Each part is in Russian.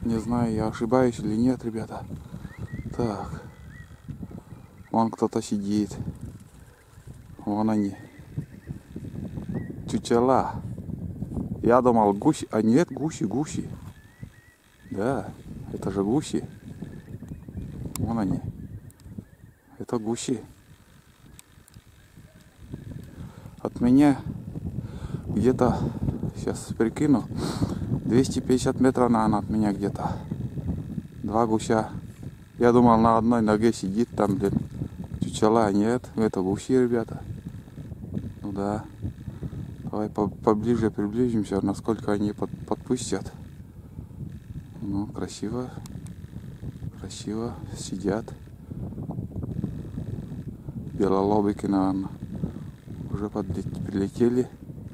Не знаю, я ошибаюсь или нет, ребята. Так. Вон кто-то сидит. Вон они. Чучела. Я думал гуси. А нет, гуси. Да, это же гуси. Вон они. Это гуси. От меня где-то, сейчас прикину, 250 метров, наверное, от меня где-то. Два гуся. Я думал, на одной ноге сидит там, блин, чучела. Нет, это гуси, ребята. Ну да. Давай поближе приблизимся, насколько они подпустят. Ну, красиво. Красиво сидят. Белолобики, наверное, уже прилетели.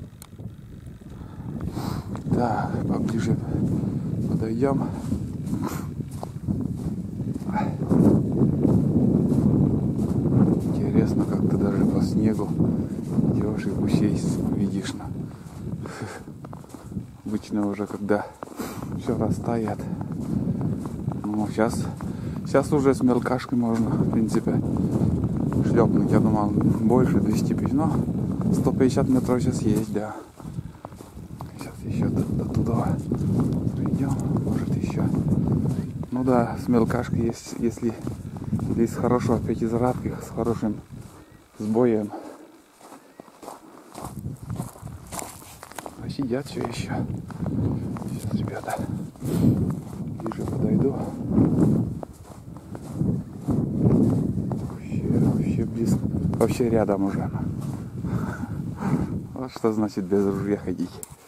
Так, поближе подойдем. Интересно, как ты даже по снегу идешь и гусей видишь. Обычно уже когда все растает. Ну, сейчас уже с мелкашкой можно, в принципе, шлепнуть. Я думал, больше 250, но 150 метров сейчас есть, да. Сейчас еще до туда придем, может еще. Ну да, с мелкашкой есть, если с хорошего пятизарядки, с хорошим сбоем. А сидят все еще. Сейчас, ребята, ближе подойду. Вообще близко. Вообще рядом уже. Вот что значит без ружья ходить.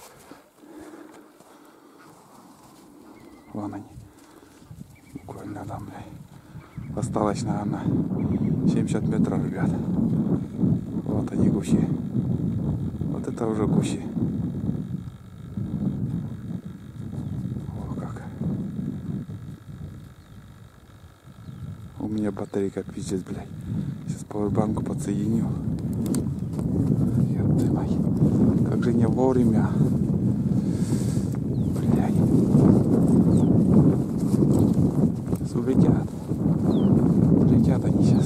Вон они. Буквально там, блядь. Осталось, наверное, 70 метров, ребят. Вот они, гуси. Вот это уже гуси. О, как. У меня батарейка пиздец, блядь. Сейчас пауэрбанку подсоединю. Ёпты мать. Как же не вовремя. Блядь. Сейчас улетят. Улетят они сейчас.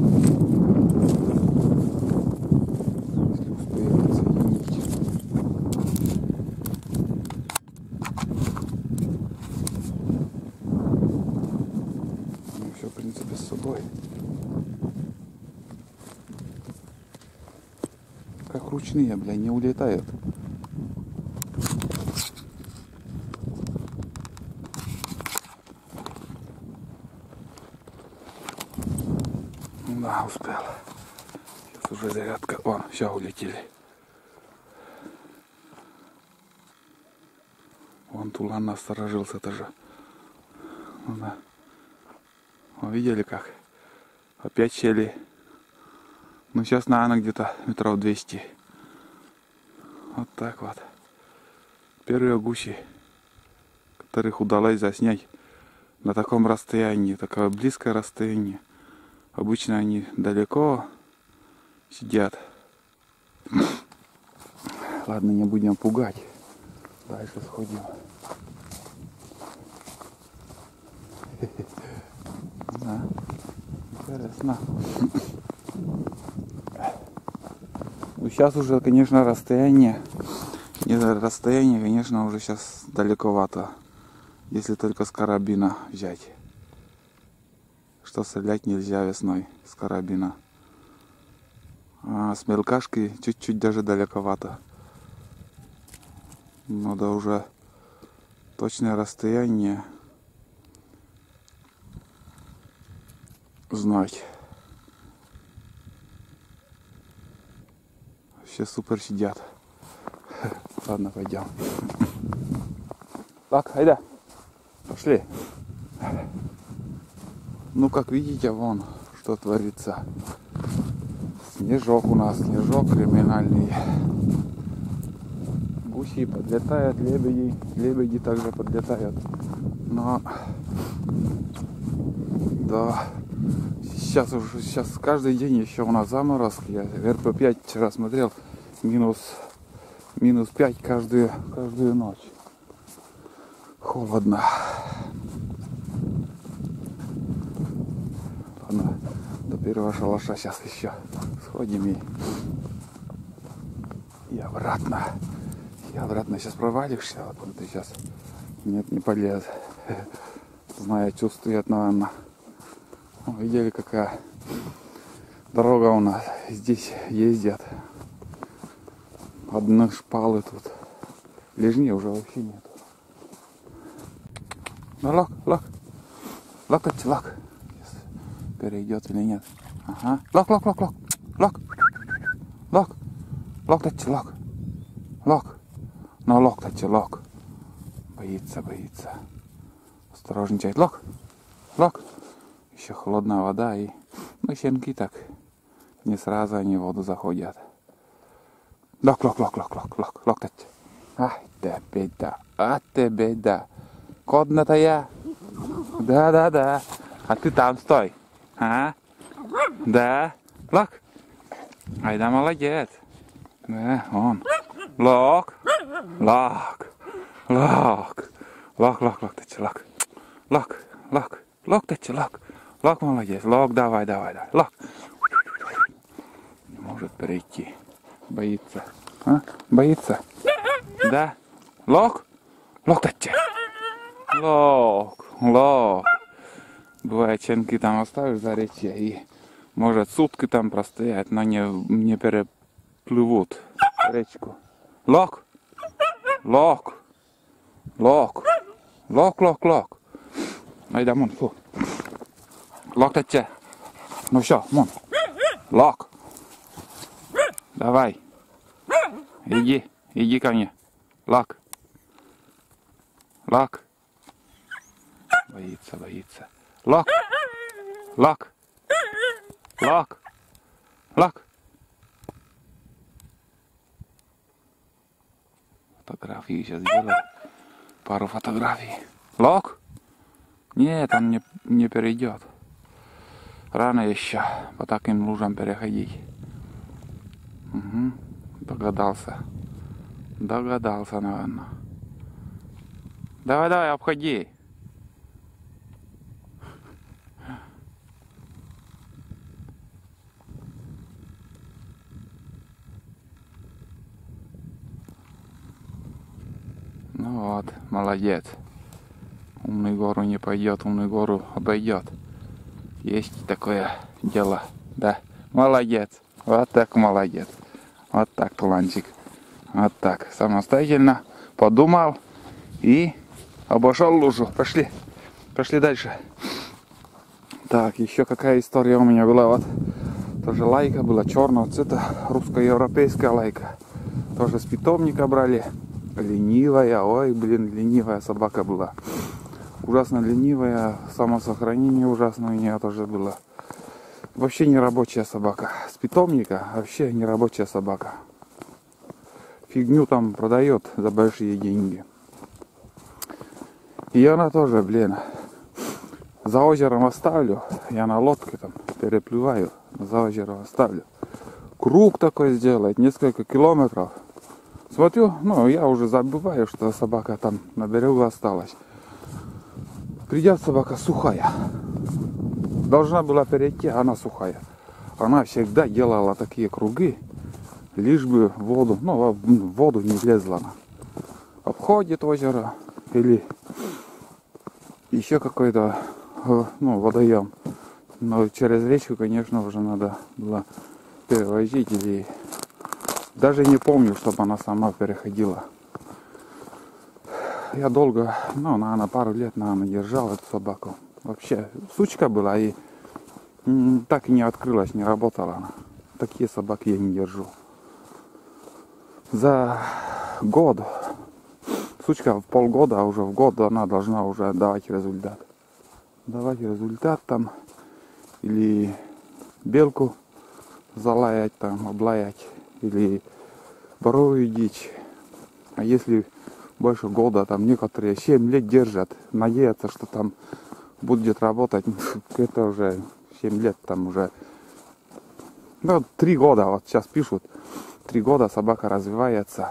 Если успею подсоединить. Ну все, в принципе, с собой. Как ручные, бля, не улетают. Да, успел. Сейчас уже зарядка. Вон, все, улетели. Вон тулан насторожился тоже. Ну да. Вы видели как? Опять сели. Ну сейчас, наверное, где-то метров 200. Вот так вот. Первые гуси, которых удалось заснять на таком расстоянии, такое близкое расстояние. Обычно они далеко сидят. Ладно, не будем пугать. Дальше сходим. Да, интересно. Ну сейчас уже, конечно, расстояние, конечно, уже сейчас далековато. Если только с карабина взять. Что стрелять нельзя весной с карабина. А с мелкашки чуть-чуть даже далековато. Надо уже точное расстояние знать. Все супер сидят. Ладно, пойдем. Так, айда. Пошли. Ну, как видите, вон, что творится. Снежок у нас, снежок криминальный. Гуси подлетают, лебеди также подлетают. Но, да, сейчас каждый день еще у нас заморозки. Я РП5 вчера смотрел, минус 5 каждую ночь. Холодно. наверное, до первого шалаша. Сейчас еще сходим и обратно. И обратно. Сейчас провалишься. Вот ты сейчас. Нет, не полез. Знаю, чувствует, наверное. Видели, какая дорога у нас. Здесь ездят. Одни шпалы тут. Лежни уже вообще нет. Ну, лок. Локоть, лок. Перейдет или нет. Ага. Лок. Локоть, лок. Ну, лок. Боится. Осторожничает. Лок. Еще холодная вода и... Ну, щенки так не сразу они в воду заходят. Лок. Локоть. Ах, ты беда. Кодна-то я. Да. А ты там стой. А? Да. Лок. Ай да, молодец. Да, он. Лок. Локточи, лок. Локточи, лок. Лок, молодец. Лок, давай. Лок. Не может перейти. Боится. А? Боится? Да. Лок. Локточи. Лок. Бывает, щенки там оставишь за речье и может сутки там простоять, но не переплывут речку. Лок. Айда, мон, фу. Локточи. Ну все, мон. Лок. Давай. Иди ко мне. Лок. Боится. Лок. Фотографии сейчас сделаю. Пару фотографий. Лок? Нет, он не перейдет. Рано еще по таким лужам переходить. Угу. Догадался, наверное. Давай, обходи. Ну вот, молодец. Умный гору не пойдет, умный гору обойдет. Есть такое дело, да. Молодец. Вот так молодец. Вот так, Туланчик. Вот так. Самостоятельно подумал и обошел лужу. Пошли дальше. Так, еще какая история у меня была. Вот тоже лайка была черного цвета, русско-европейская лайка. Тоже с питомника брали. Ленивая, ленивая собака была. Ужасно ленивая, самосохранение ужасно у нее тоже было. Вообще не рабочая собака. С питомника вообще не рабочая собака. Фигню там продает за большие деньги. И она тоже, за озером оставлю. Я на лодке там переплываю, за озером оставлю. Круг такой сделать, несколько километров. Смотрю, я уже забываю, что собака там на берегу осталась. Придет собака сухая. Должна была перейти, а она сухая. Она всегда делала такие круги, лишь бы в воду, в воду не влезла она. Обходит озеро или еще какой-то, водоем. Но через речку, конечно, уже надо было перевозить или... Даже не помню, чтобы она сама переходила. Я долго, наверное, пару лет, держал эту собаку. Вообще, сучка была и так и не открылась, не работала она. Такие собаки я не держу. За год, сучка в полгода, а уже в год она должна уже давать результат. Там, или белку залаять, там, облаять, или боровую дичь. А если больше года, там некоторые 7 лет держат, надеются, что там будет работать, это уже 7 лет, там уже, 3 года, вот сейчас пишут, 3 года собака развивается.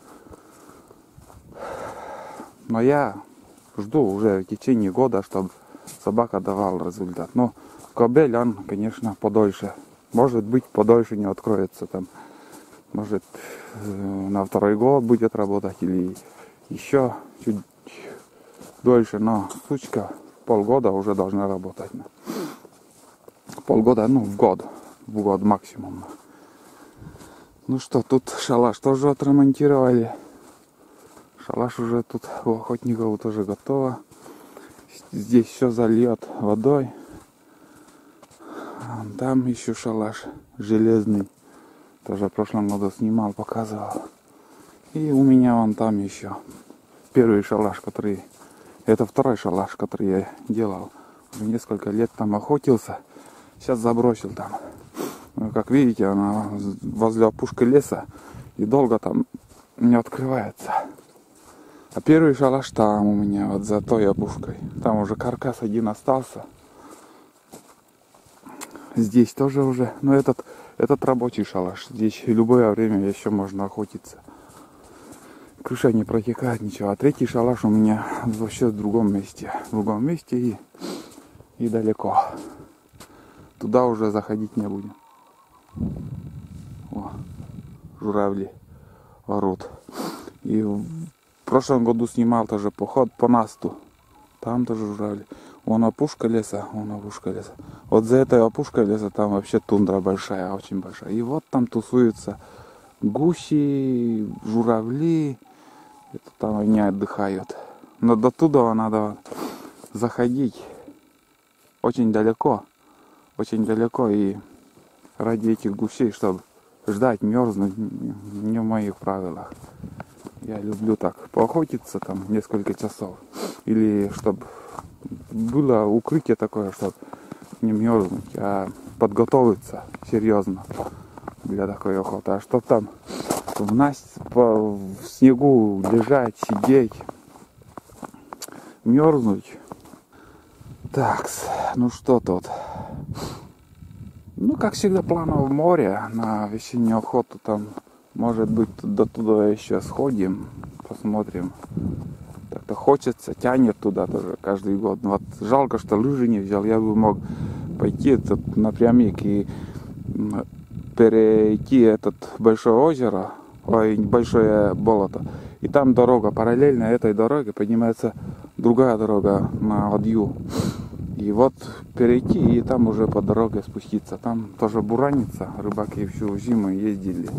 Но я жду уже в течение года, чтобы собака давала результат. Но кабель, он, конечно, подольше. Может быть, подольше не откроется там. Может, на второй год будет работать или еще чуть дольше. Но сучка полгода уже должна работать. Полгода, ну, в год максимум. Ну что, тут шалаш тоже отремонтировали. Шалаш уже тут у охотников тоже готово. Здесь все зальет водой. Там еще шалаш железный. Тоже в прошлом году снимал, показывал. И у меня вон там еще первый шалаш, который... Это второй шалаш, который я делал. Уже несколько лет там охотился. Сейчас забросил там. Как видите, она возле опушки леса. И долго там не открывается. А первый шалаш там у меня, вот за той опушкой. Там уже каркас один остался. Здесь тоже уже. Но этот рабочий шалаш. Здесь любое время еще можно охотиться. Крыша не протекает, ничего. А третий шалаш у меня вообще в другом месте. В другом месте и далеко. Туда уже заходить не будем. О, журавли орут. И в прошлом году снимал тоже поход по Насту. Там тоже журавли. Вон опушка леса, вон опушка леса. Вот за этой опушкой леса там вообще тундра большая, очень большая. И вот там тусуются гуси, журавли. Это там они отдыхают. Но до туда надо заходить очень далеко. Очень далеко. И ради этих гусей, чтобы ждать, мерзнуть, не в моих правилах. Я люблю так поохотиться там несколько часов. Или чтобы было укрытие такое, чтобы не мерзнуть, а подготовиться серьезно для такой охоты. А чтобы там в снегу лежать, сидеть, мерзнуть. Так, ну что тут? Ну, как всегда, планов в море на весеннюю охоту. Там, может быть, до туда еще сходим, посмотрим. Так-то хочется, тянет туда тоже каждый год. Вот жалко, что лыжи не взял. Я бы мог пойти тут напрямик и перейти этот большое озеро, большое болото. И там дорога, параллельно этой дороге поднимается другая дорога на Ладью. И вот перейти и там уже по дороге спуститься. Там тоже буранится, рыбаки всю зиму ездили.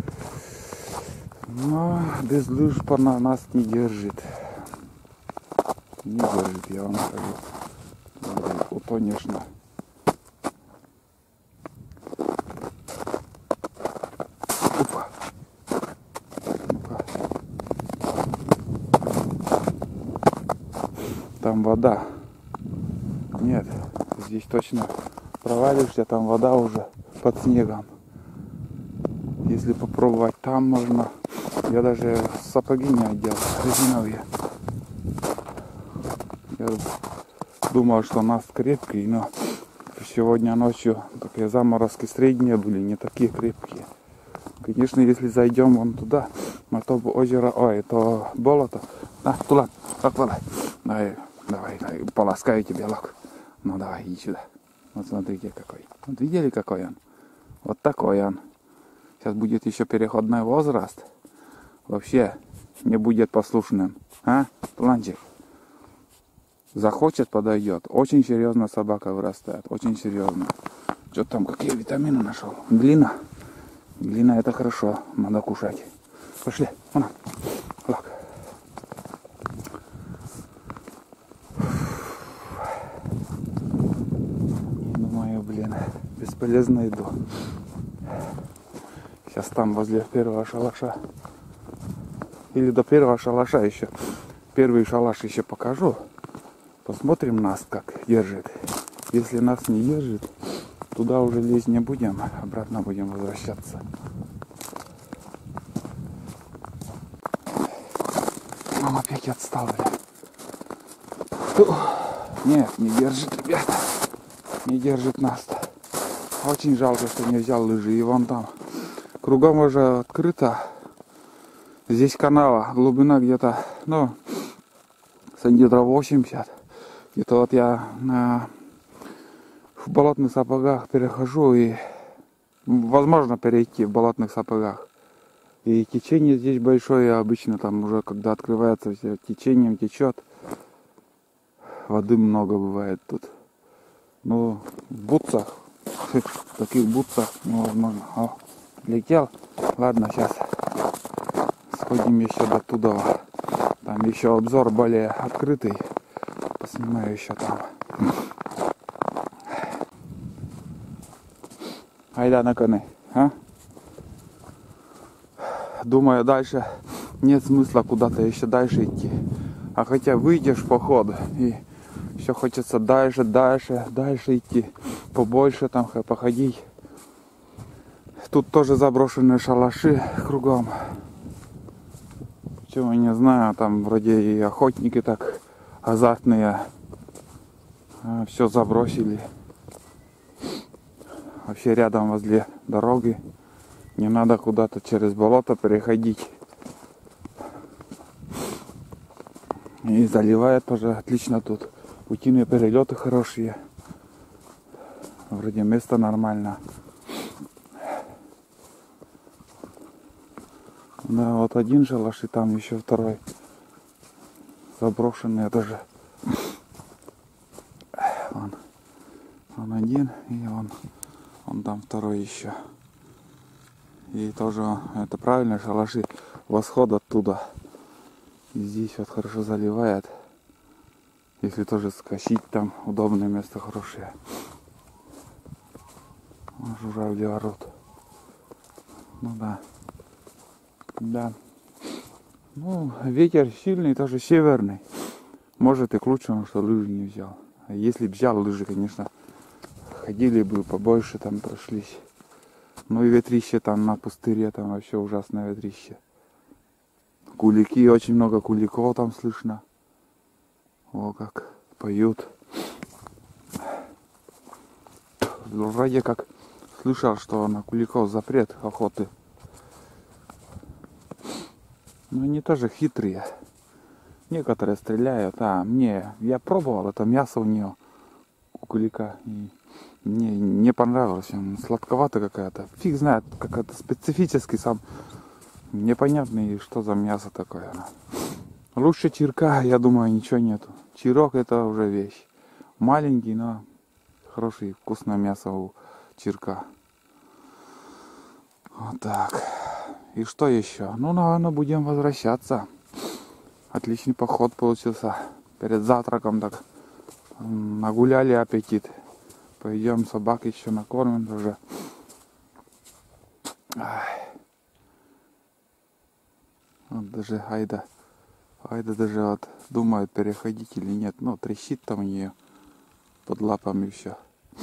Но без лыж нас не держит. Не держит, я вам скажу. Утонешь на. Опа. Ну-ка. Там вода. Нет, здесь точно провалишься, там вода уже под снегом. Если попробовать, там можно. Я даже сапоги не одел, резиновые. Я думал, что нас крепкий, но сегодня ночью такие заморозки средние были, не такие крепкие. Конечно, если зайдем вон туда, на то озеро, то болото. Тулан, давай, поласкаю тебе лак. Ну давай, иди сюда. Вот смотрите какой. Вот видели какой он? Вот такой он. Сейчас будет еще переходной возраст. Вообще не будет послушным. А, Туланчик? Захочет, подойдет. Очень серьезно собака вырастает. Очень серьезно. Что там, какие витамины нашел? Глина. Глина это хорошо. Надо кушать. Пошли. Вон. Лак. Бесполезно иду. Сейчас там возле первого шалаша. Или до первого шалаша еще. Первый шалаш еще покажу. Посмотрим нас как держит. Если нас не держит, туда уже лезть не будем. Обратно будем возвращаться. Мама опять отстала. Нет, не держит, ребята. Не держит нас-то. Очень жалко, что не взял лыжи. И вон там. Кругом уже открыто. Здесь канава. Глубина где-то, сантиметров 80. Где-то вот я в болотных сапогах перехожу и возможно перейти в болотных сапогах. И течение здесь большое, обычно там уже когда открывается все течением течет. Воды много бывает тут. Ну, в бутсах, в таких бутсах невозможно. О, летел. Ладно, сейчас сходим еще до туда. Там еще обзор более открытый. Поснимаю еще там. Айда на коны, а? Думаю, дальше нет смысла куда-то еще дальше идти. А хотя выйдешь в поход и все хочется дальше идти. Побольше там походить. Тут тоже заброшенные шалаши кругом. Почему не знаю, там вроде и охотники так азартные. Все забросили. Вообще рядом возле дороги. Не надо куда-то через болото переходить. И заливает тоже отлично тут. Утиные перелеты хорошие. Вроде место нормально. Да, вот один шалаш и там еще второй. Заброшенный даже. Он один и он там второй еще. И тоже это правильно, шалаши. Восход оттуда. И здесь вот хорошо заливает. Если тоже скосить, там удобное место хорошее. Журавли орут. Ну да. Да. Ну, ветер сильный, тоже северный. Может и к лучшему, что лыжи не взял. А если б взял лыжи, конечно, ходили бы побольше, там прошлись. Ну и ветрище там на пустыре, там вообще ужасное ветрище. Кулики, очень много куликов там слышно. О, как поют. Вроде как слышал, что на куликов запрет охоты. Но они тоже хитрые. Некоторые стреляют. Я пробовал это мясо у нее, у кулика. И мне не понравилось. Он сладковато какая-то. Фиг знает, какая-то специфический сам. Непонятный, что за мясо такое. Лучше чирка, я думаю, ничего нету. Чирок это уже вещь. Маленький, но хороший, вкусное мясо у чирка. Вот так. И что еще? Ну, наверное, будем возвращаться. Отличный поход получился. Перед завтраком так нагуляли аппетит. Пойдем собак еще накормим тоже. Вот даже Айда даже вот думает переходить или нет. Ну, трещит там у нее под лапами все.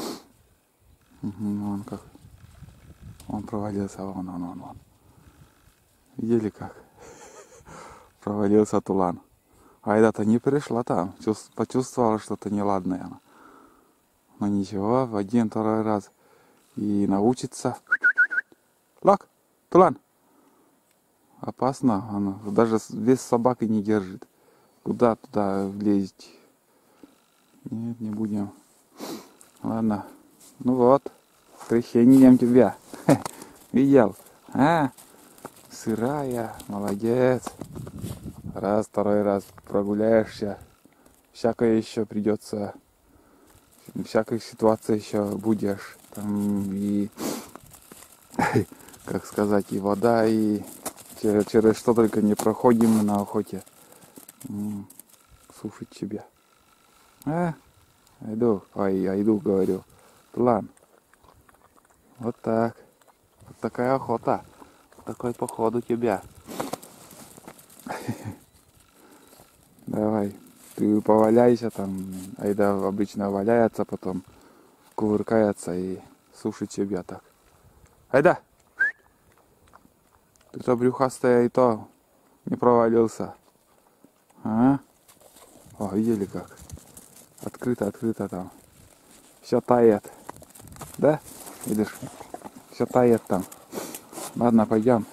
Вон как. Он провалился, вон. Видели как? Провалился тулан. Айда-то не пришла там. Почувствовала что-то неладное. Но ничего, в один-второй раз. И научится. Лак, тулан. Опасно. Она даже вес собаки не держит. Куда туда влезть? Нет, не будем. Ладно. Ну вот. С крещением тебя. Видел? Сырая. Молодец. Раз, второй раз прогуляешься. Всякое еще придется. Всякой ситуации еще будешь. Там и, как сказать, и вода, и через что только не проходим мы на охоте. Сушить тебя. Айду, говорю. План. Вот так. Вот такая охота. Такой поход у тебя. Давай, ты поваляйся там. Айда обычно валяется, потом кувыркается и сушит себя так. Айда! Ты-то брюхастая и то не провалился. О, видели как? Открыто там. Все тает. Да? Видишь? Все тает там. Ладно, пойдем.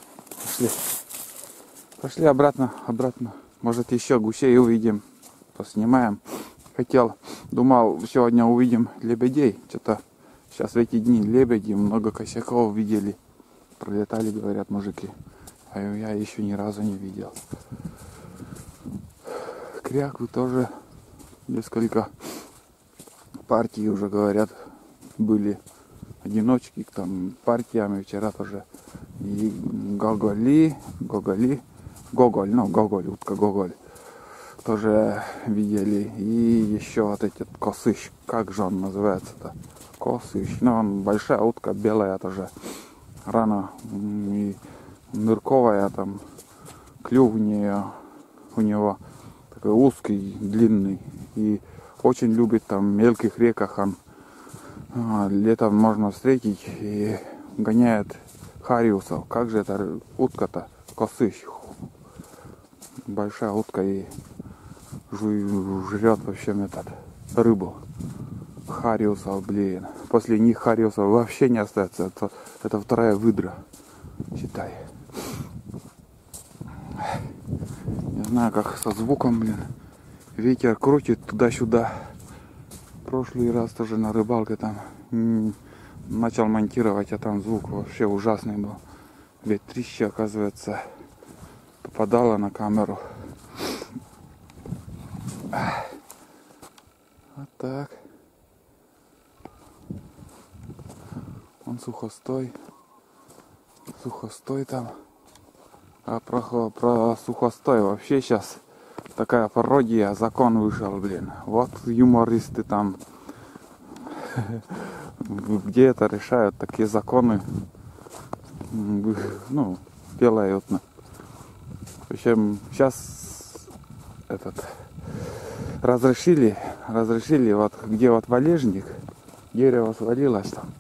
Пошли обратно. Может еще гусей увидим. Поснимаем. Хотел Думал, сегодня увидим лебедей. Что-то сейчас в эти дни лебеди, много косяков видели. Пролетали, говорят мужики. А я еще ни разу не видел. Кряквы тоже несколько партий уже, говорят, были одиночки, там партиями вчера тоже. И гоголь, утка гоголь тоже видели. И еще вот этот косыш, как же он называется-то? Косыш, ну он большая утка, белая тоже. Рано и нырковая, там клюв у него такой узкий, длинный. И очень любит там в мелких реках он. Летом можно встретить и гоняет хариусов. Как же эта утка-то? Косыш. Большая утка и жрет вообще рыбу. Хариусов, блин. После них хариусов вообще не остается. Это вторая выдра, считай. Не знаю, как со звуком, блин. Ветер крутит туда-сюда. Прошлый раз тоже на рыбалке там начал монтировать, а там звук вообще ужасный был. Ветрище, оказывается, попадало на камеру. Вот так. Он сухостой там. А про сухостой вообще сейчас такая пародия, закон вышел, блин. Вот юмористы там где это решают, такие законы, ну, делают. В общем, сейчас разрешили, вот где вот валежник, дерево свалилось там.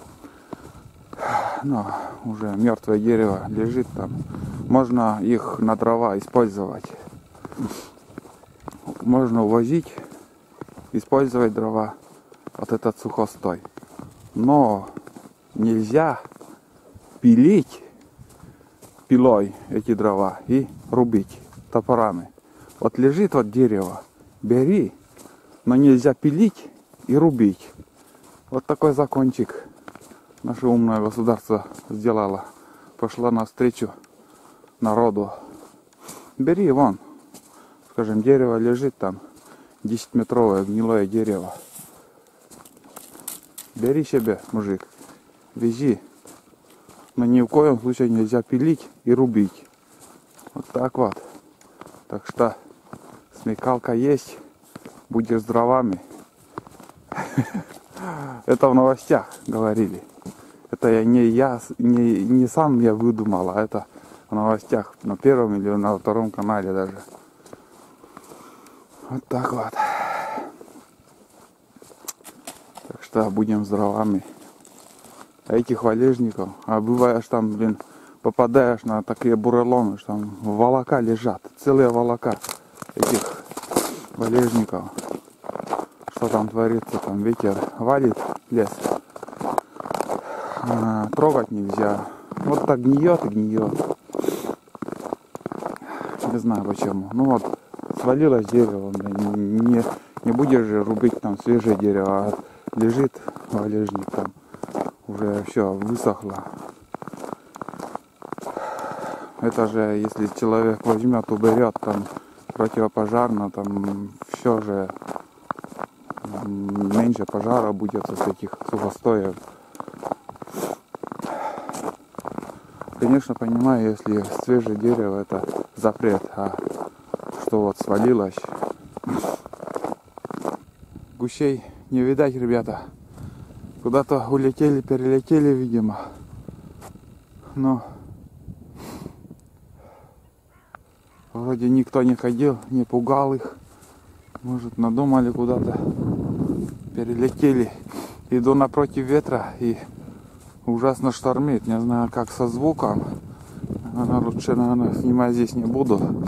Ну, уже мертвое дерево лежит там. Можно их на дрова использовать. Можно увозить, использовать дрова. Вот этот сухостой. Но нельзя пилить пилой эти дрова и рубить топорами. Вот лежит вот дерево, бери, но нельзя пилить и рубить. Вот такой закончик наше умное государство сделало. Пошла навстречу народу. Бери вон, скажем, дерево лежит там, 10-метровое гнилое дерево. Бери себе, мужик, вези. Но ни в коем случае нельзя пилить и рубить. Вот так вот. Так что смекалка есть, будешь с дровами. Это в новостях говорили. Это я не сам я выдумал, а это в новостях на первом или на втором канале даже. Вот так вот. Так что будем с дровами. А этих валежников, а бываешь там, блин, попадаешь на такие буреломы, что там волока лежат, целые волока этих валежников. Что там творится, там ветер валит лес. Трогать нельзя. Вот так гниет и гниет. Не знаю почему. Ну вот, свалилось дерево, блин, не будешь же рубить там свежее дерево, а лежит валежник там. Уже все высохло. Это же, если человек возьмет, уберет там противопожарно, там все же меньше пожара будет с этих сухостоев. Конечно, понимаю, если свежее дерево, это запрет, а что вот свалилось. Гусей не видать, ребята. Куда-то улетели, перелетели, видимо. Но вроде никто не ходил, не пугал их. Может, надумали куда-то. Перелетели. Иду напротив ветра и ужасно штормит. Не знаю, как со звуком. Лучше, наверное, снимать здесь не буду.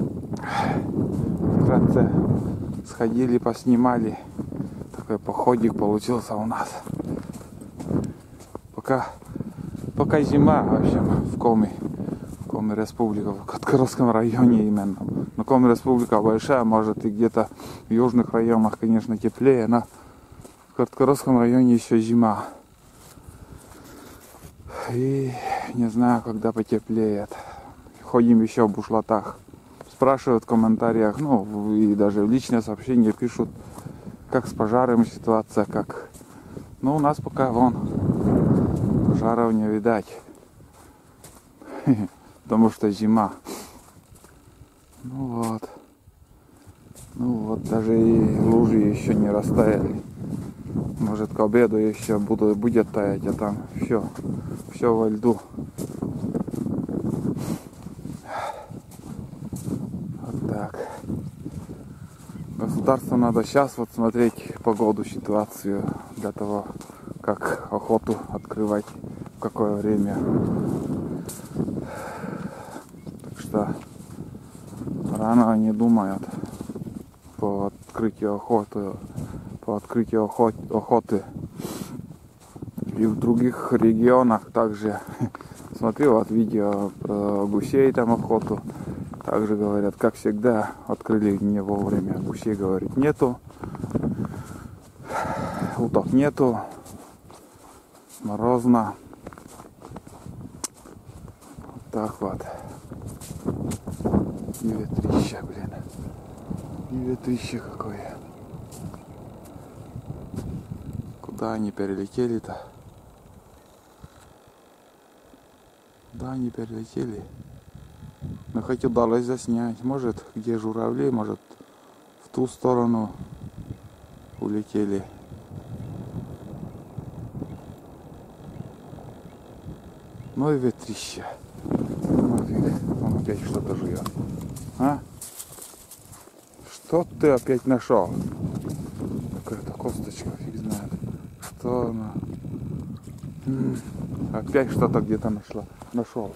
Вкратце сходили, поснимали. Такой походик получился у нас. Пока зима, в общем, в Коми Коми Республика, в Каткаровском районе именно. Но Коми Республика большая, может и где-то в южных районах, конечно, теплее, но в Каткаровском районе еще зима. И не знаю, когда потеплеет. Ходим еще в бушлатах. Спрашивают в комментариях, ну и даже в личные сообщения пишут, как с пожарами ситуация, как... Ну, у нас пока вон пожаров не видать. Потому что зима. Ну вот, даже и лужи еще не растаяли. Может, к обеду еще будет таять, а там все во льду. Вот так. Государству надо сейчас вот смотреть погоду, ситуацию, для того, как охоту открывать, в какое время. Так что рано они думают по открытию охоты. И в других регионах также смотрел вот видео про гусей там охоту. Также говорят, как всегда, открыли не вовремя. Гусей, говорит, нету. Уток нету. Морозно. Вот так вот. И ветрище, блин. И ветрище какое. Куда они перелетели-то? Куда они перелетели? Но хоть удалось заснять. Может, где журавли, может, в ту сторону улетели. Ну и ветрище. Он опять что-то жует. А? Что ты опять нашел? Какая-то косточка, фиг знает. Что она? Опять что-то где-то нашел.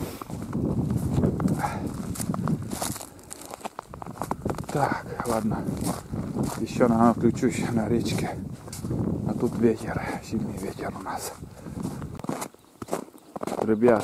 Так, ладно. Еще, наверное, включусь на речке. А тут ветер, сильный ветер у нас. Ребят,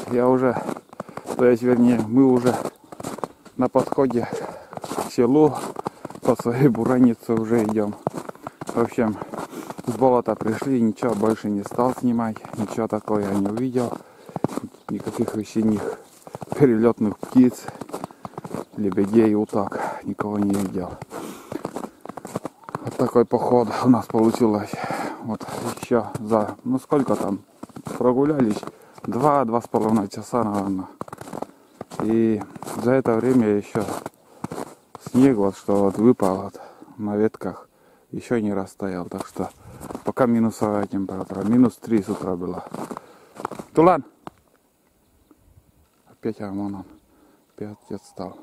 мы уже на подходе к селу. По своей буранице уже идем. В общем, с болота пришли, ничего больше не стал снимать. Ничего такого я не увидел. Никаких весенних перелетных птиц, лебедей, уток. Никого не видел. Вот такой поход у нас получилось. Вот еще сколько там прогулялись? 2-2,5 часа, наверное. И за это время еще снег вот что вот выпал вот на ветках еще не растаял. Так что пока минусовая температура. -3 с утра была. Тулан! Опять он. Опять отстал.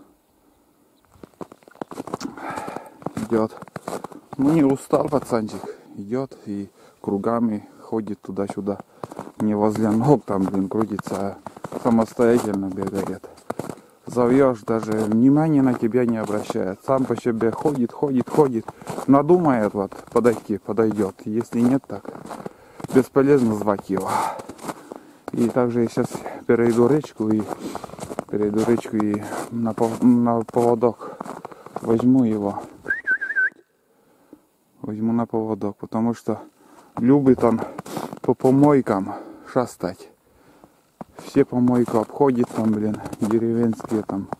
Идет. Ну не устал пацанчик. Идет и кругами ходит туда-сюда. Не возле ног там, блин, крутится, а самостоятельно бегает. Зовешь, даже внимания на тебя не обращает. Сам по себе ходит. Надумает вот подойдет. Если нет, так бесполезно звать его. И также я сейчас перейду речку и на поводок возьму его. Возьму на поводок, потому что любит он по помойкам шастать. Все помойку обходит там, блин, деревенские там.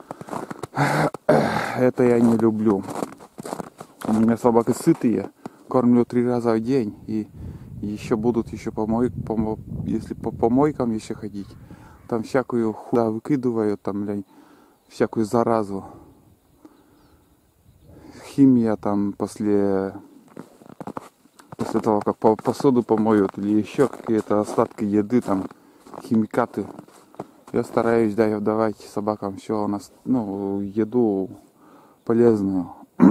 Это я не люблю. У меня собаки сытые, кормлю 3 раза в день. И еще будут если по помойкам еще ходить. Там всякую худо выкидывают, там, блин, всякую заразу. Химия там после того, как посуду помоют, или еще какие-то остатки еды, там, химикаты. Я стараюсь давать собакам все у нас, еду полезную.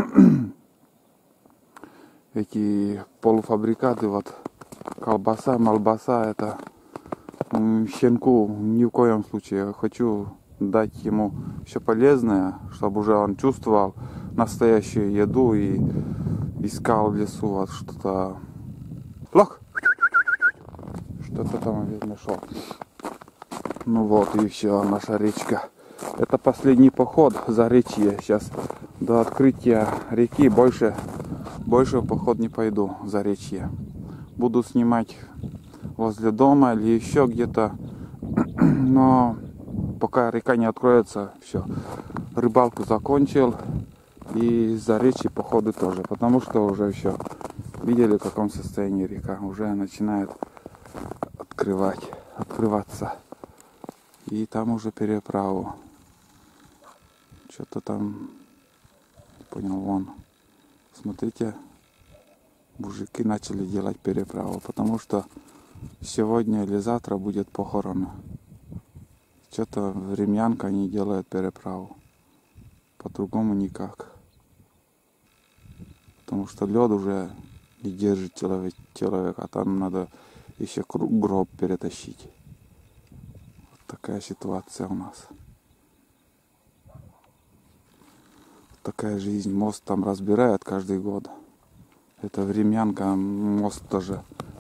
Эти полуфабрикаты, вот, колбаса, малбаса, это щенку ни в коем случае. Я хочу дать ему все полезное, чтобы уже он чувствовал настоящую еду и искал в лесу вот что-то. Что-то там опять нашел. Ну вот и все, наша речка. Это последний поход за речье. Сейчас до открытия реки больше в поход не пойду за речье. Буду снимать возле дома или еще где-то. Но пока река не откроется, все. Рыбалку закончил. И за речи походы тоже. Потому что уже все. Видели, в каком состоянии река. Уже начинает открываться. И там уже переправу. Что-то там, не понял, вон. Смотрите, мужики начали делать переправу. Потому что сегодня или завтра будет похорона. Что-то времянка не делает переправу. По-другому никак. Потому что лед уже не держит человека. А там надо еще гроб перетащить. Вот такая ситуация у нас. Такая жизнь. Мост там разбирают каждый год. Это времянка. Мост тоже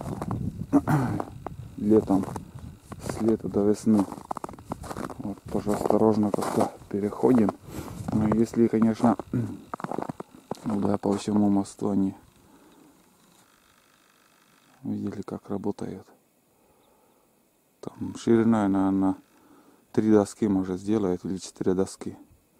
летом. С лета до весны. Вот тоже осторожно как-то переходим. Но если, конечно, да, по всему мосту они видели, как работает. Там шириной, наверное, 3 доски может сделать или 4 доски.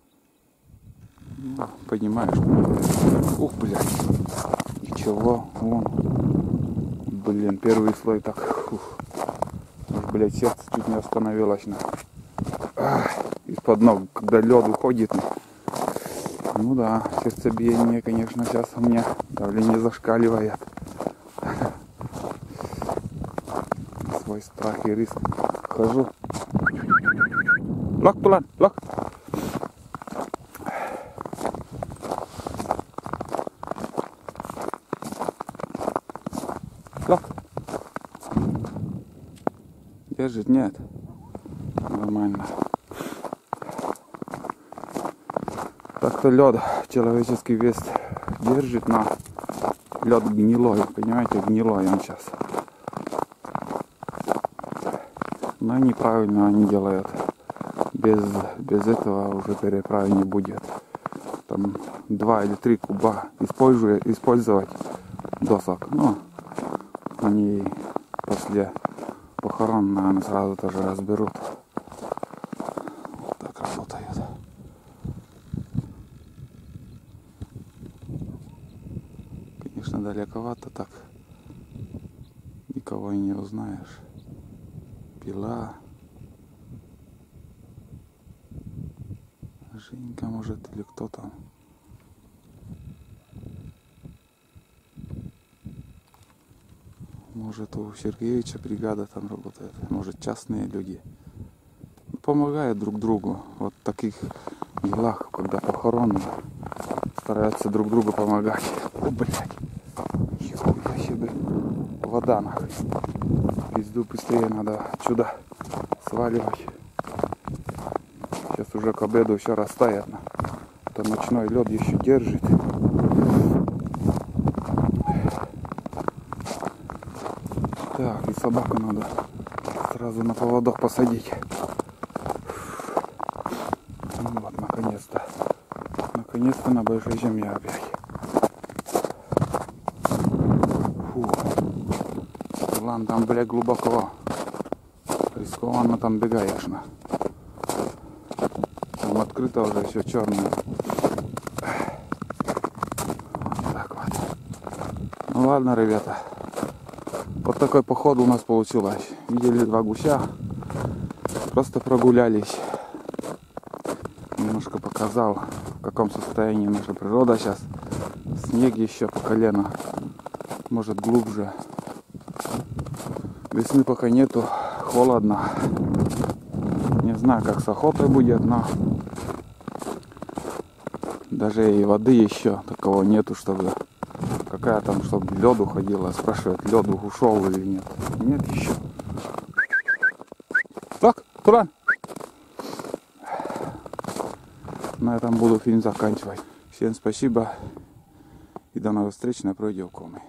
Ну, понимаешь? Ух, блядь. Ничего, вон. Блин, первый слой так. Ух, блядь, сердце чуть не остановилось. Из-под ног, когда лед уходит. Ну да, сердцебиение, конечно, сейчас у меня давление зашкаливает. Свой страх и риск. Хожу. Лак, Тулан, лак. Лак. Держит? Нет. Нормально. Так-то лед человеческий вес держит, но лед гнилой, понимаете, гнилой он сейчас. Но неправильно они делают. Без этого уже переправы не будет. Там 2 или 3 куба использовать досок. Ну, они после похорон, наверное, сразу тоже разберут. Вот так работает. Конечно, далековато так. Никого и не узнаешь. Пила. Женька, может, или кто там. Может, у Сергеевича бригада там работает. Может, частные люди. Помогают друг другу. Вот в таких делах, когда похороны, стараются друг другу помогать. О, блядь. Нихуя себе. Вода нахуй. Пизду, быстрее надо отсюда сваливать. Сейчас уже к обеду все растает. Там ночной лед еще держит. Так, и собаку надо сразу на поводок посадить. Ну вот, наконец-то. Наконец-то на большой земле опять. Фу. Ладно, там, блядь, глубоко. Рискованно там бегаешь. Там открыто уже все черное. Вот так вот. Ну ладно, ребята. Вот такой поход у нас получилось. Видели 2 гуся. Просто прогулялись. Немножко показал, в каком состоянии наша природа сейчас. Снег еще по колено. Может, глубже. Весны пока нету. Холодно. Не знаю, как с охотой будет, но даже и воды еще такого нету, чтобы какая там, чтобы лед уходила. Спрашивает, лед ушел или нет. Нет еще. Так, Туран. На этом буду фильм заканчивать. Всем спасибо и до новых встреч на Пройдевкоме.